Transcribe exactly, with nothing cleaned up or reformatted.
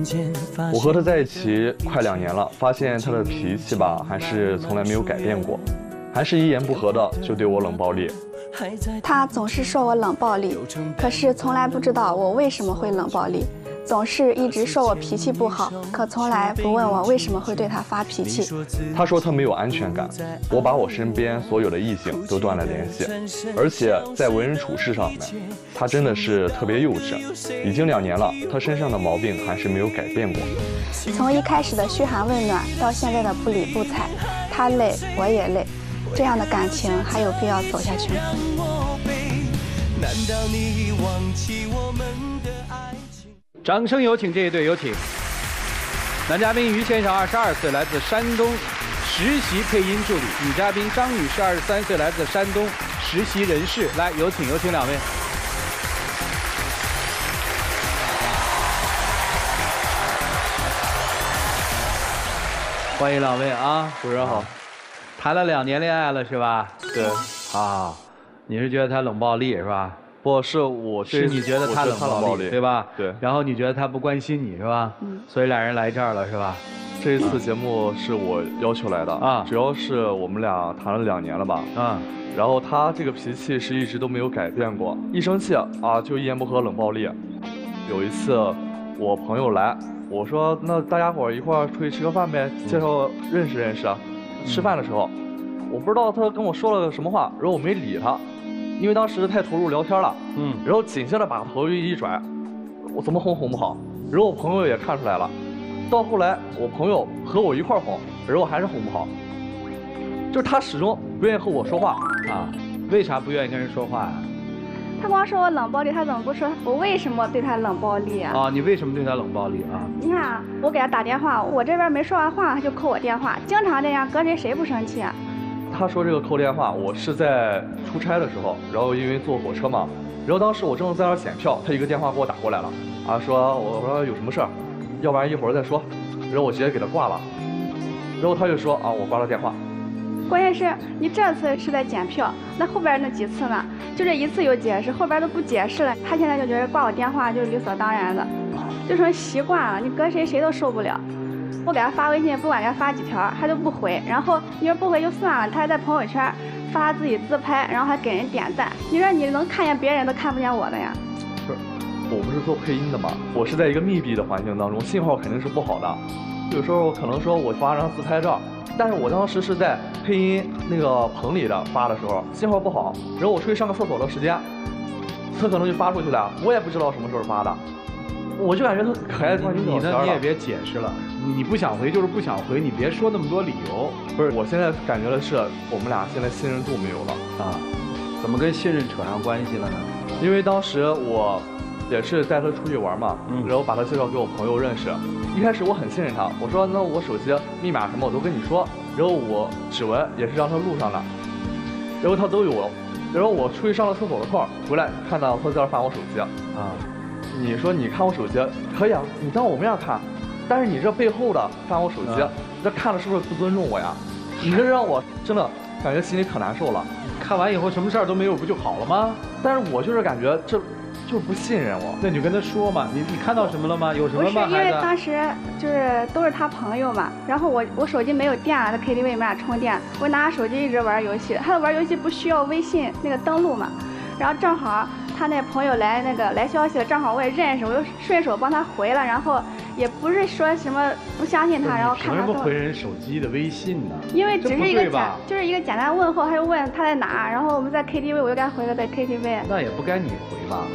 我和他在一起快两年了，发现他的脾气吧，还是从来没有改变过，还是一言不合的就对我冷暴力。 他总是说我冷暴力，可是从来不知道我为什么会冷暴力。 总是一直说我脾气不好，可从来不问我为什么会对他发脾气。 他说他没有安全感，我把我身边所有的异性都断了联系，而且在为人处事上面，他真的是特别幼稚。已经两年了，他身上的毛病还是没有改变过。 从一开始的嘘寒问暖，到现在的不理不睬，他累我也累，这样的感情还有必要走下去吗？难道你忘记我们的爱？ 掌声有请这一对，有请男嘉宾于先生，二十二岁，来自山东，实习配音助理；女嘉宾张女士，二十三岁，来自山东，实习人事。来，有请，有请两位。欢迎两位啊，主持人好。谈了两年恋爱了是吧？ 对。 啊，你是觉得他冷暴力是吧？ 不是我， 是你觉得他冷暴力，对吧？ 对。 然后你觉得他不关心你是吧？嗯。所以俩人来这儿了是吧？ 这一次节目是我要求来的啊，主要是我们俩谈了两年了吧？啊。然后他这个脾气是一直都没有改变过，一生气啊就一言不合冷暴力。有一次我朋友来，我说那大家伙一块儿出去吃个饭呗，介绍认识认识。吃饭的时候，我不知道他跟我说了个什么话，然后我没理他。 因为当时太投入聊天了，嗯，然后紧接着把头一转，我怎么哄哄不好，然后我朋友也看出来了，到后来我朋友和我一块哄，然后还是哄不好，就是他始终不愿意和我说话啊， 为啥不愿意跟人说话呀？ 他光说我冷暴力，他怎么不说我为什么对他冷暴力啊？ 啊，你为什么对他冷暴力啊？ 你看啊，我给他打电话，我这边没说完话，他就扣我电话，经常这样，搁谁谁不生气啊？ 他说这个扣电话，我是在出差的时候，然后因为坐火车嘛，然后当时我正在那儿检票，他一个电话给我打过来了，啊，说我说有什么事儿，要不然一会儿再说，然后我直接给他挂了，然后他就说啊我挂了电话。 关键是你这次是在检票，那后边那几次呢？就这一次有解释，后边都不解释了，他现在就觉得挂我电话就是理所当然的，就成习惯了，你搁谁谁都受不了。 我给他发微信，不管给他发几条，他就不回。然后你说不回就算了，他还在朋友圈发自己自拍，然后还给人点赞。你说你能看见别人都看不见我的呀？ 不是，我不是做配音的嘛，我是在一个密闭的环境当中，信号肯定是不好的。有时候可能说我发张自拍照，但是我当时是在配音那个棚里的发的时候，信号不好，然后我出去上个厕所的时间，他可能就发出去了，我也不知道什么时候发的。 我就感觉他可爱的你呢，你也别解释了，你不想回就是不想回，你别说那么多理由。 不是，我现在感觉的是我们俩现在信任度没有了啊， 怎么跟信任扯上关系了呢？ 因为当时我也是带他出去玩嘛，嗯、然后把他介绍给我朋友认识。一开始我很信任他，我说那我手机密码什么我都跟你说，然后我指纹也是让他录上了，然后他都有。然后我出去上了厕所的空回来，看到他在那翻我手机啊。 你说你看我手机可以啊，你当我面看，但是你这背后的翻我手机，嗯、这看了是不是不尊重我呀？你这让我真的感觉心里可难受了。 看完以后什么事儿都没有，不就好了吗？ 但是我就是感觉这就是不信任我。 那你就跟他说嘛，你你看到什么了吗？有什么吗？ 不是，因为当时就是都是他朋友嘛，然后我我手机没有电了，在 K T V 里面充电，我拿着手机一直玩游戏。他玩游戏不需要微信那个登录嘛，然后正好。 他那朋友来那个来消息了，正好我也认识，我就顺手帮他回了，然后也不是说什么不相信他，然后看他。 凭什么回人手机的微信呢？ 因为只是一个简，就是一个简单问候，他就问他在哪，然后我们在 K T V， 我就给他回了在 K T V。 那也不该你回吧？